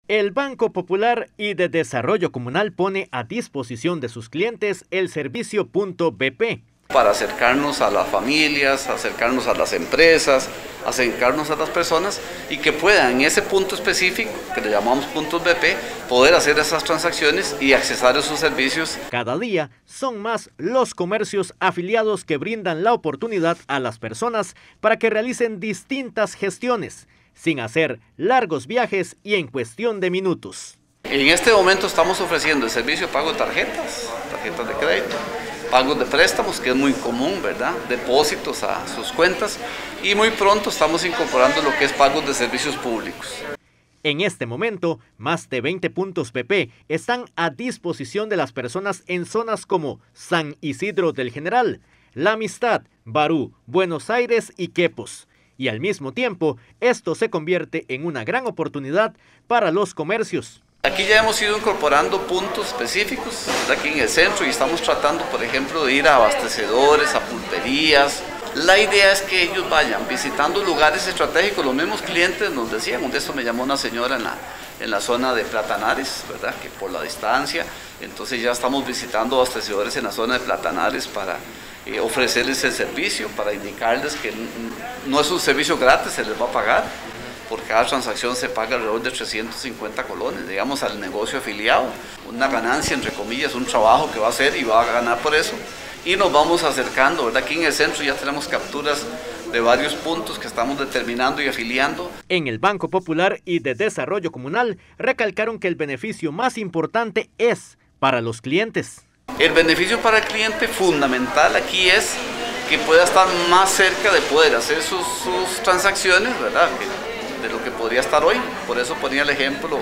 El Banco Popular y de Desarrollo Comunal pone a disposición de sus clientes el servicio Punto BP. Para acercarnos a las familias, acercarnos a las empresas, acercarnos a las personas y que puedan en ese punto específico, que le llamamos puntos BP, poder hacer esas transacciones y accesar a esos servicios. Cada día son más los comercios afiliados que brindan la oportunidad a las personas para que realicen distintas gestiones, sin hacer largos viajes y en cuestión de minutos. En este momento estamos ofreciendo el servicio de pago de tarjetas de crédito, pagos de préstamos, que es muy común, ¿verdad? Depósitos a sus cuentas, y muy pronto estamos incorporando lo que es pagos de servicios públicos. En este momento, más de 20 puntos BP están a disposición de las personas en zonas como San Isidro del General, La Amistad, Barú, Buenos Aires y Quepos. Y al mismo tiempo, esto se convierte en una gran oportunidad para los comercios. Aquí ya hemos ido incorporando puntos específicos aquí en el centro y estamos tratando, por ejemplo, de ir a abastecedores, a pulperías. La idea es que ellos vayan visitando lugares estratégicos. Los mismos clientes nos decían, de esto me llamó una señora en la zona de Platanares, ¿verdad? Que por la distancia, entonces ya estamos visitando abastecedores en la zona de Platanares para ofrecerles el servicio, para indicarles que no es un servicio gratis, se les va a pagar. Por cada transacción se paga alrededor de 350 colones, digamos, al negocio afiliado. Una ganancia, entre comillas, un trabajo que va a hacer y va a ganar por eso. Y nos vamos acercando, ¿verdad? Aquí en el centro ya tenemos capturas de varios puntos que estamos determinando y afiliando. En el Banco Popular y de Desarrollo Comunal recalcaron que el beneficio más importante es para los clientes. El beneficio para el cliente fundamental aquí es que pueda estar más cerca de poder hacer sus transacciones, ¿verdad? De lo que podría estar hoy. Por eso ponía el ejemplo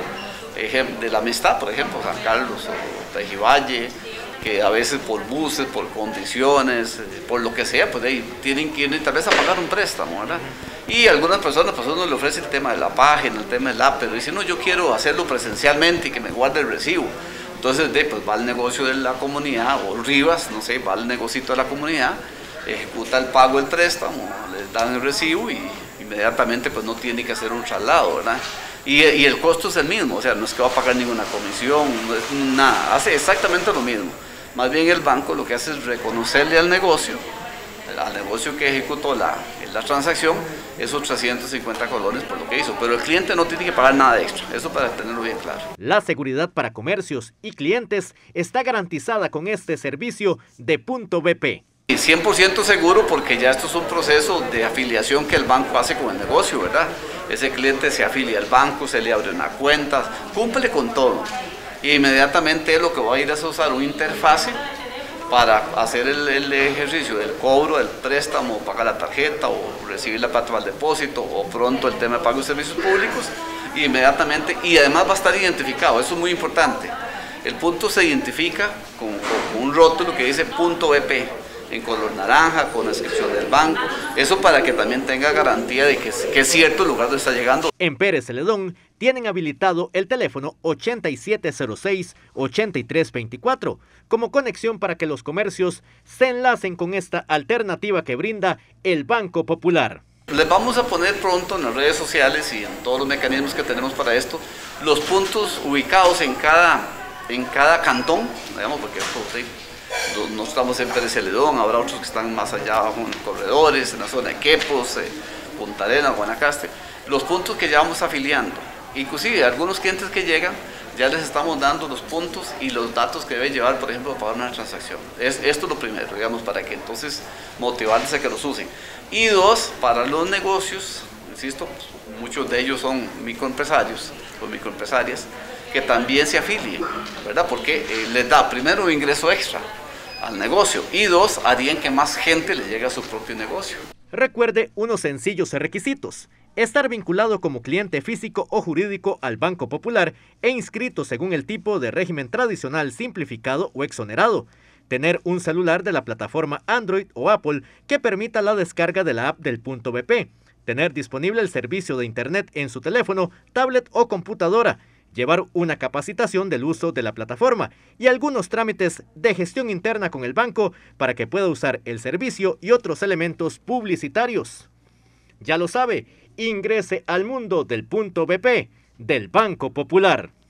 de La Amistad, por ejemplo, San Carlos o Pejivalle, que a veces por buses, por condiciones, por lo que sea, pues ahí tienen que ir tal vez a pagar un préstamo, ¿verdad? Y algunas personas, pues uno le ofrece el tema de la página, el tema del app, pero dicen, no, yo quiero hacerlo presencialmente y que me guarde el recibo. Entonces, pues va al negocio de la comunidad, o Rivas, no sé, va al negocito de la comunidad, ejecuta el pago del préstamo, les dan el recibo y inmediatamente pues no tiene que hacer un traslado, ¿verdad? Y el costo es el mismo, o sea, no es que va a pagar ninguna comisión, no es nada, hace exactamente lo mismo. Más bien el banco lo que hace es reconocerle al negocio que ejecutó la transacción, esos 350 colones por lo que hizo, pero el cliente no tiene que pagar nada extra, eso para tenerlo bien claro. La seguridad para comercios y clientes está garantizada con este servicio de Punto BP. Y 100% seguro, porque ya esto es un proceso de afiliación que el banco hace con el negocio, ¿verdad? Ese cliente se afilia al banco, se le abre una cuenta, cumple con todo. Y inmediatamente lo que va a ir es a usar una interfase para hacer el ejercicio del cobro del préstamo, pagar la tarjeta o recibir la plata al depósito o pronto el tema de pago de servicios públicos, inmediatamente, y además va a estar identificado, eso es muy importante. El punto se identifica con un rótulo que dice Punto BP, en color naranja, con la inscripción del banco, eso para que también tenga garantía de que es cierto el lugar donde está llegando. En Pérez Celedón tienen habilitado el teléfono 8706-8324 como conexión para que los comercios se enlacen con esta alternativa que brinda el Banco Popular. Les vamos a poner pronto en las redes sociales y en todos los mecanismos que tenemos para esto, los puntos ubicados en cada cantón, digamos, porque no estamos en Pérez Celedón, habrá otros que están más allá abajo en corredores, en la zona de Quepos, Punta Arenas, Guanacaste, los puntos que ya vamos afiliando. Inclusive algunos clientes que llegan, ya les estamos dando los puntos y los datos que deben llevar, por ejemplo, para una transacción. Esto es lo primero, digamos, para que entonces motivarles a que los usen. Y dos, para los negocios, insisto, muchos de ellos son microempresarios o microempresarias, que también se afilien, ¿verdad? Porque les da primero un ingreso extra al negocio y dos, harían que más gente le llegue a su propio negocio. Recuerde unos sencillos requisitos: estar vinculado como cliente físico o jurídico al Banco Popular e inscrito según el tipo de régimen tradicional, simplificado o exonerado, tener un celular de la plataforma Android o Apple que permita la descarga de la app del Punto BP, tener disponible el servicio de internet en su teléfono, tablet o computadora, llevar una capacitación del uso de la plataforma y algunos trámites de gestión interna con el banco para que pueda usar el servicio y otros elementos publicitarios. Ya lo sabe, ingrese al mundo del Punto BP, del Banco Popular.